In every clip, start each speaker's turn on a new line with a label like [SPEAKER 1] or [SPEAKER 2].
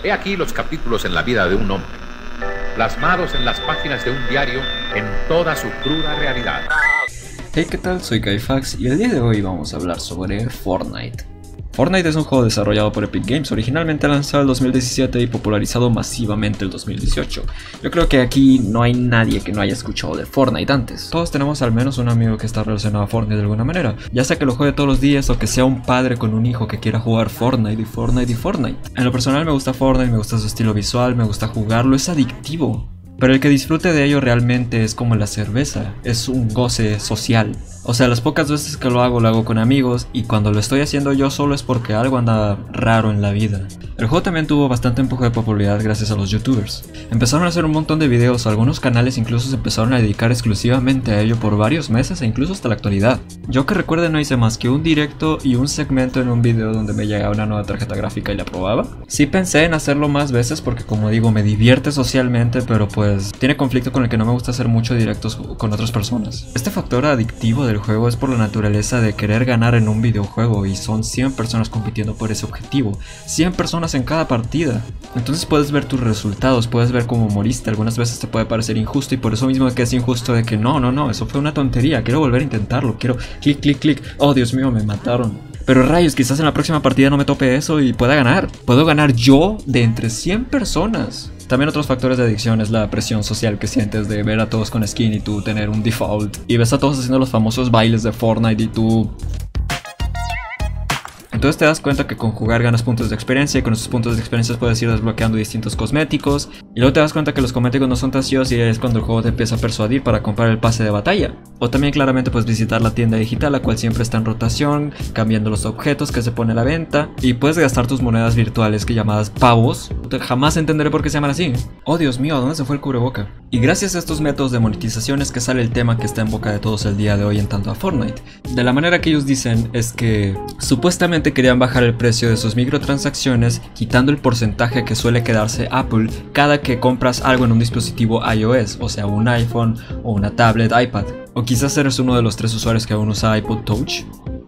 [SPEAKER 1] He aquí los capítulos en la vida de un hombre, plasmados en las páginas de un diario en toda su cruda realidad.
[SPEAKER 2] Hey, ¿qué tal? Soy Kaifax y el día de hoy vamos a hablar sobre Fortnite. Fortnite es un juego desarrollado por Epic Games, originalmente lanzado en 2017 y popularizado masivamente en 2018. Yo creo que aquí no hay nadie que no haya escuchado de Fortnite antes. Todos tenemos al menos un amigo que está relacionado a Fortnite de alguna manera, ya sea que lo juegue todos los días o que sea un padre con un hijo que quiera jugar Fortnite y Fortnite y Fortnite. En lo personal me gusta Fortnite, me gusta su estilo visual, me gusta jugarlo, es adictivo. Pero el que disfrute de ello realmente es como la cerveza, es un goce social. O sea, las pocas veces que lo hago con amigos, y cuando lo estoy haciendo yo solo es porque algo anda raro en la vida. El juego también tuvo bastante empuje de popularidad gracias a los youtubers. Empezaron a hacer un montón de videos, algunos canales incluso se empezaron a dedicar exclusivamente a ello por varios meses e incluso hasta la actualidad. Yo que recuerde no hice más que un directo y un segmento en un video donde me llegaba una nueva tarjeta gráfica y la probaba. Sí pensé en hacerlo más veces porque, como digo, me divierte socialmente, pero pues tiene conflicto con el que no me gusta hacer mucho directos con otras personas. Este factor adictivo del juego es por la naturaleza de querer ganar en un videojuego, y son 100 personas compitiendo por ese objetivo, 100 personas en cada partida. Entonces puedes ver tus resultados, puedes ver cómo moriste, algunas veces te puede parecer injusto, y por eso mismo es que es injusto de que no, eso fue una tontería, quiero volver a intentarlo, quiero clic, oh Dios mío, me mataron. Pero rayos, quizás en la próxima partida no me tope eso y pueda ganar. Puedo ganar yo de entre 100 personas. También otros factores de adicción es la presión social que sientes de ver a todos con skin y tú tener un default. Y ves a todos haciendo los famosos bailes de Fortnite y tú... Entonces te das cuenta que con jugar ganas puntos de experiencia, y con esos puntos de experiencia puedes ir desbloqueando distintos cosméticos. Y luego te das cuenta que los cosméticos no son tan chidos, y es cuando el juego te empieza a persuadir para comprar el pase de batalla. O también claramente puedes visitar la tienda digital, la cual siempre está en rotación, cambiando los objetos que se pone a la venta. Y puedes gastar tus monedas virtuales, que llamadas pavos. Jamás entenderé por qué se llaman así. Oh Dios mío, ¿a dónde se fue el cubreboca? Y gracias a estos métodos de monetización es que sale el tema que está en boca de todos el día de hoy en tanto a Fortnite. De la manera que ellos dicen es que supuestamente querían bajar el precio de sus microtransacciones, quitando el porcentaje que suele quedarse Apple cada que compras algo en un dispositivo iOS, o sea un iPhone o una tablet, iPad. O quizás eres uno de los 3 usuarios que aún usa iPod Touch.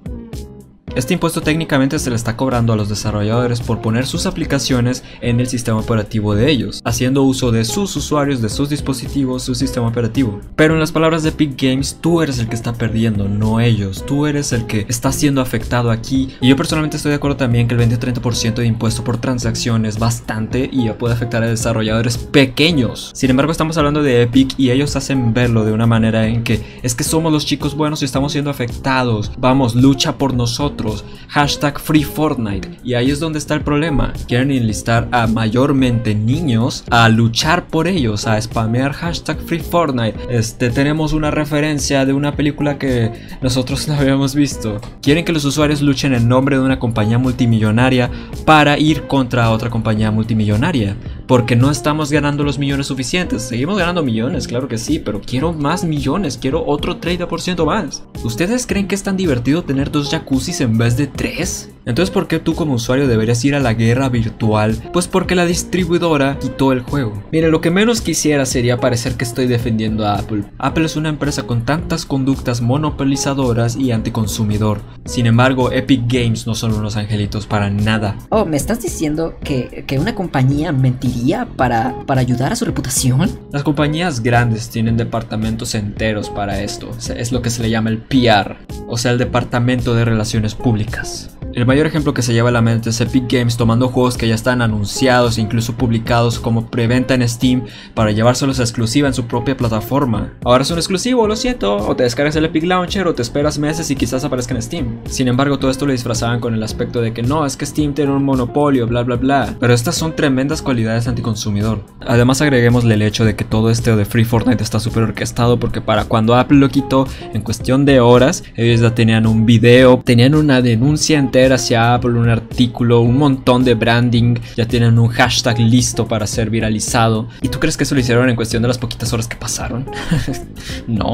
[SPEAKER 2] Este impuesto técnicamente se le está cobrando a los desarrolladores por poner sus aplicaciones en el sistema operativo de ellos, haciendo uso de sus usuarios, de sus dispositivos, su sistema operativo. Pero en las palabras de Epic Games, tú eres el que está perdiendo, no ellos. Tú eres el que está siendo afectado aquí. Y yo personalmente estoy de acuerdo también que el 20-30% de impuesto por transacción es bastante y ya puede afectar a desarrolladores pequeños. Sin embargo, estamos hablando de Epic y ellos hacen verlo de una manera en que es que somos los chicos buenos y estamos siendo afectados. Vamos, lucha por nosotros. Hashtag Free Fortnite. Y ahí es donde está el problema. Quieren enlistar a mayormente niños a luchar por ellos, a spamear hashtag Free Fortnite. Tenemos una referencia de una película que nosotros no habíamos visto. Quieren que los usuarios luchen en nombre de una compañía multimillonaria para ir contra otra compañía multimillonaria, porque no estamos ganando los millones suficientes. Seguimos ganando millones, claro que sí, pero quiero más millones, quiero otro 30% más. ¿Ustedes creen que es tan divertido tener 2 jacuzzis en vez de 3? Entonces, ¿por qué tú como usuario deberías ir a la guerra virtual? Pues porque la distribuidora quitó el juego. Miren, lo que menos quisiera sería parecer que estoy defendiendo a Apple. Apple es una empresa con tantas conductas monopolizadoras y anticonsumidor. Sin embargo, Epic Games no son unos angelitos para nada.
[SPEAKER 3] Oh, ¿me estás diciendo que una compañía mentiría para ayudar a su reputación?
[SPEAKER 2] Las compañías grandes tienen departamentos enteros para esto. Es lo que se le llama el PR, o sea, el departamento de relaciones públicas. El mayor ejemplo que se lleva a la mente es Epic Games tomando juegos que ya están anunciados e incluso publicados como preventa en Steam para llevárselos a exclusiva en su propia plataforma. Ahora es un exclusivo, lo siento, o te descargas el Epic Launcher o te esperas meses y quizás aparezca en Steam. Sin embargo, todo esto lo disfrazaban con el aspecto de que no, es que Steam tiene un monopolio, bla bla bla. Pero estas son tremendas cualidades anticonsumidor. Además, agreguémosle el hecho de que todo esto de Free Fortnite está súper orquestado, porque para cuando Apple lo quitó, en cuestión de horas, ellos ya tenían un video, tenían una denuncia entera hacia Apple, un artículo, un montón de branding, ya tienen un hashtag listo para ser viralizado. ¿Y tú crees que eso lo hicieron en cuestión de las poquitas horas que pasaron? No.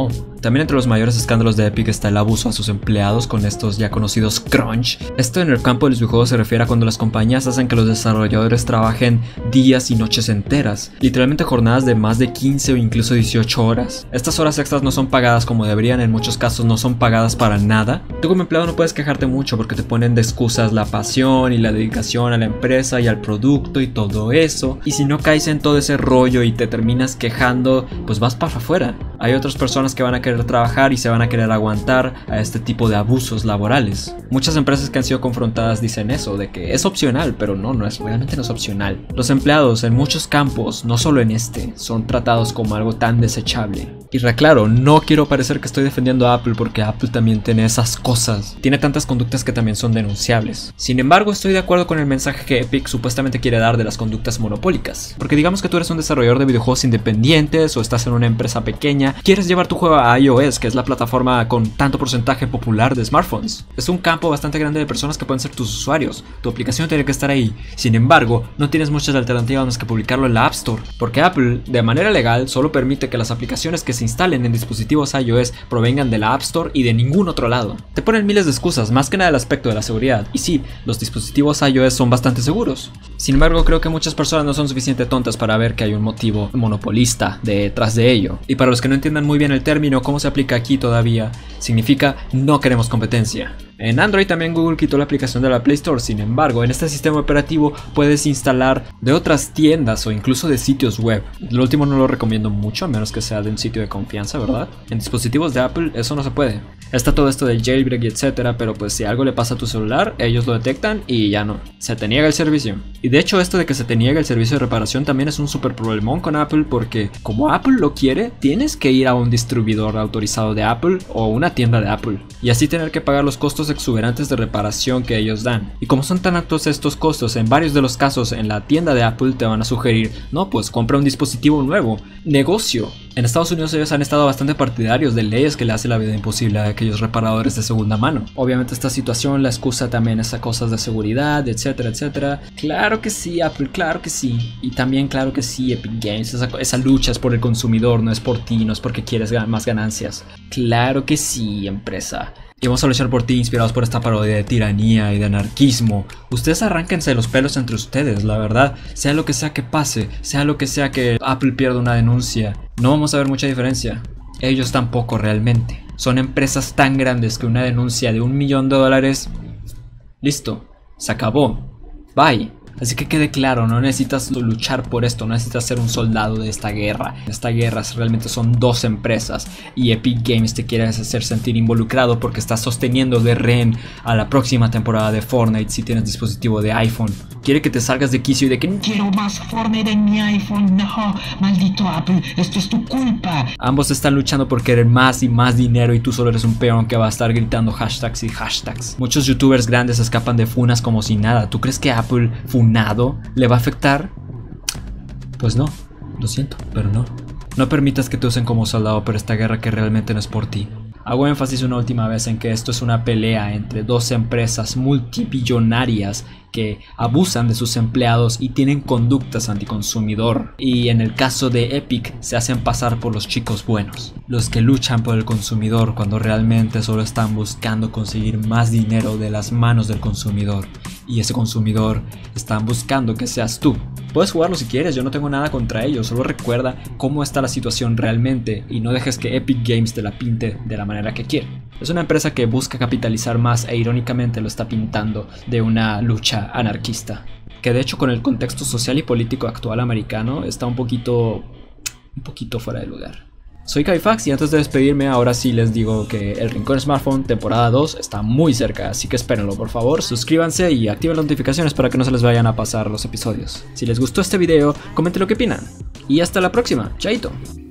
[SPEAKER 2] También entre los mayores escándalos de Epic está el abuso a sus empleados con estos ya conocidos crunch. Esto en el campo de los videojuegos se refiere a cuando las compañías hacen que los desarrolladores trabajen días y noches enteras, literalmente jornadas de más de 15 o incluso 18 horas. Estas horas extras no son pagadas como deberían, en muchos casos no son pagadas para nada. Tú como empleado no puedes quejarte mucho porque te ponen de excusas la pasión y la dedicación a la empresa y al producto y todo eso, y si no caes en todo ese rollo y te terminas quejando, pues vas para afuera. Hay otras personas que van a querer trabajar y se van a querer aguantar a este tipo de abusos laborales. Muchas empresas que han sido confrontadas dicen eso, de que es opcional, pero realmente no es opcional. Los empleados en muchos campos, no solo en este, son tratados como algo tan desechable. Y reclaro, no quiero parecer que estoy defendiendo a Apple porque Apple también tiene esas cosas. Tiene tantas conductas que también son denunciables. Sin embargo, estoy de acuerdo con el mensaje que Epic supuestamente quiere dar de las conductas monopólicas. Porque digamos que tú eres un desarrollador de videojuegos independientes o estás en una empresa pequeña, quieres llevar tu juego a iOS, que es la plataforma con tanto porcentaje popular de smartphones. Es un campo bastante grande de personas que pueden ser tus usuarios. Tu aplicación tiene que estar ahí. Sin embargo, no tienes muchas alternativas más que publicarlo en la App Store. Porque Apple, de manera legal, solo permite que las aplicaciones que se instalen en dispositivos iOS provengan de la App Store y de ningún otro lado. Te ponen miles de excusas, más que nada el aspecto de la seguridad. Y sí, los dispositivos iOS son bastante seguros. Sin embargo, creo que muchas personas no son suficientemente tontas para ver que hay un motivo monopolista detrás de ello. Y para los que no entiendan muy bien el término, cómo se aplica aquí todavía, significa no queremos competencia. En Android también Google quitó la aplicación de la Play Store, sin embargo, en este sistema operativo puedes instalar de otras tiendas o incluso de sitios web. Lo último no lo recomiendo mucho, a menos que sea de un sitio de confianza, ¿verdad? En dispositivos de Apple eso no se puede. Está todo esto del jailbreak y etcétera, pero pues si algo le pasa a tu celular, ellos lo detectan y ya no. Se te niega el servicio. Y de hecho esto de que se te niegue el servicio de reparación también es un super problemón con Apple porque como Apple lo quiere, tienes que ir a un distribuidor autorizado de Apple o una tienda de Apple. Y así tener que pagar los costos exuberantes de reparación que ellos dan. Y como son tan altos estos costos, en varios de los casos en la tienda de Apple te van a sugerir, no, pues compra un dispositivo nuevo. Negocio. En Estados Unidos ellos han estado bastante partidarios de leyes que le hacen la vida imposible a aquellos reparadores de segunda mano. Obviamente esta situación la excusa también es a cosas de seguridad, etcétera, etcétera. Claro que sí, Apple, claro que sí. Y también claro que sí, Epic Games. Esa lucha es por el consumidor, no es por ti, no es porque quieres más ganancias. Claro que sí, empresa. Y vamos a luchar por ti, inspirados por esta parodia de tiranía y de anarquismo. Ustedes arránquense los pelos entre ustedes, la verdad. Sea lo que sea que pase, sea lo que sea que Apple pierda una denuncia, no vamos a ver mucha diferencia. Ellos tampoco realmente. Son empresas tan grandes que una denuncia de $1 millón... listo, se acabó. Bye. Así que quede claro, no necesitas luchar por esto, no necesitas ser un soldado de esta guerra. Esta guerra realmente son dos empresas y Epic Games te quiere hacer sentir involucrado porque está sosteniendo de rehén a la próxima temporada de Fortnite si tienes dispositivo de iPhone. Quiere que te salgas de quicio y de que
[SPEAKER 4] quiero más Fortnite en mi iPhone, no, maldito Apple, esto es tu culpa.
[SPEAKER 2] Ambos están luchando por querer más y más dinero y tú solo eres un peón que va a estar gritando hashtags y hashtags. Muchos youtubers grandes escapan de funas como si nada. ¿Tú crees que Apple funado le va a afectar? Pues no, lo siento, pero no. No permitas que te usen como soldado por esta guerra que realmente no es por ti. Hago énfasis una última vez en que esto es una pelea entre dos empresas multibillonarias que abusan de sus empleados y tienen conductas anticonsumidor. Y en el caso de Epic se hacen pasar por los chicos buenos, los que luchan por el consumidor cuando realmente solo están buscando conseguir más dinero de las manos del consumidor. Y ese consumidor están buscando que seas tú. Puedes jugarlo si quieres, yo no tengo nada contra ellos, solo recuerda cómo está la situación realmente y no dejes que Epic Games te la pinte de la manera que quiere. Es una empresa que busca capitalizar más e irónicamente lo está pintando de una lucha anarquista, que de hecho con el contexto social y político actual americano está un poquito fuera de lugar. Soy Kaifax y antes de despedirme ahora sí les digo que El Rincón Smartphone temporada 2 está muy cerca, así que espérenlo por favor, suscríbanse y activen las notificaciones para que no se les vayan a pasar los episodios. Si les gustó este video, comenten lo que opinan y hasta la próxima, chaito.